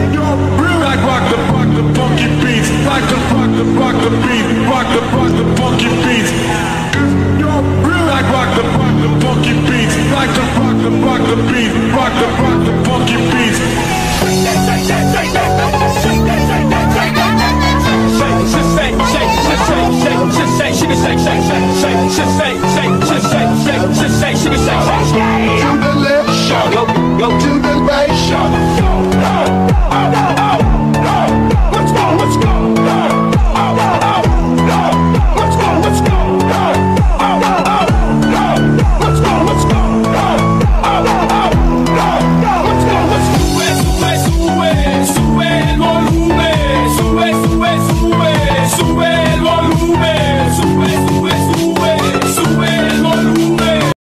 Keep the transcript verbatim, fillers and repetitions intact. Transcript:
Like rock the rock the funky beats. Like the rock the rock the beat. Rock the rock the funky beats. Like rock the rock the funky beats. Like the rock the rock the beat. Rock the rock